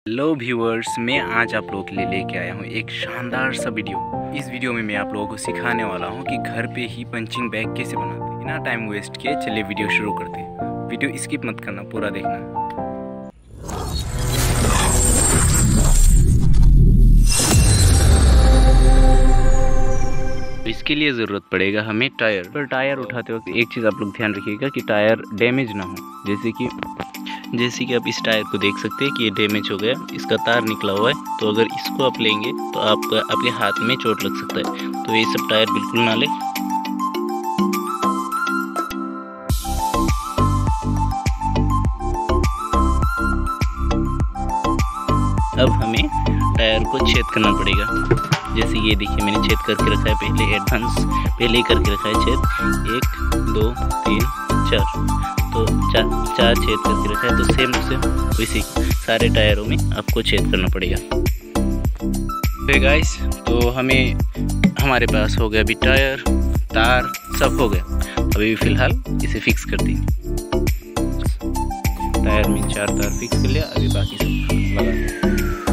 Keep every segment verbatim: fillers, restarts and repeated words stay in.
Hello viewers, मैं आज आप लोगों के लिए लेके आया हूँ एक शानदार सा वीडियो। इस वीडियो में मैं आप लोगों को सिखाने वाला हूँ कि घर पे ही पंचिंग बैग कैसे बनाते हैं। बिना टाइम वेस्ट किए चलिए वीडियो शुरू करते हैं। वीडियो स्किप मत करना, पूरा देखना। इसके लिए ज़रूरत पड़ेगा हमें टायर। पर टायर उठाते वक्त एक चीज़ आप लोग ध्यान रखिएगा कि टायर डैमेज ना हो। जैसे कि जैसे कि आप इस टायर को देख सकते हैं कि ये डैमेज हो गया, इसका तार निकला हुआ है। तो अगर इसको आप लेंगे तो आपका आपके हाथ में चोट लग सकता है। तो ये सब टायर बिल्कुल ना लें। अब हमें टायर को छेद करना पड़ेगा। जैसे ये देखिए, मैंने छेद करके रखा है। पहले एडवांस पहले ही करके रखा है छेद। एक दो तीन चार, तो चार चार छेद करके रखा है। तो सेम सेम वैसे सारे टायरों में आपको छेद करना पड़ेगा। तो गाइस, तो हमें हमारे पास हो गया अभी टायर, तार सब हो गया। अभी फ़िलहाल इसे फिक्स कर देंगे। टायर में चार तार फिक्स कर लिया, अभी बाकी सब लगा दें।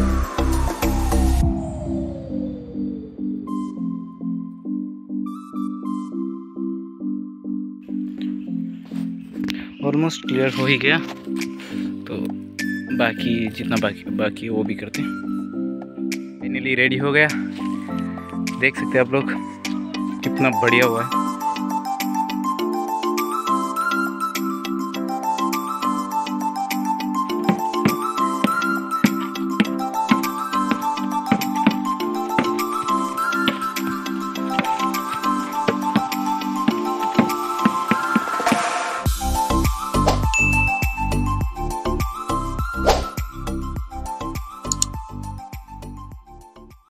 ऑलमोस्ट क्लियर हो ही गया, तो बाकी जितना बाकी बाकी वो भी करते हैं। फाइनली रेडी हो गया। देख सकते हैं आप लोग कितना बढ़िया हुआ है।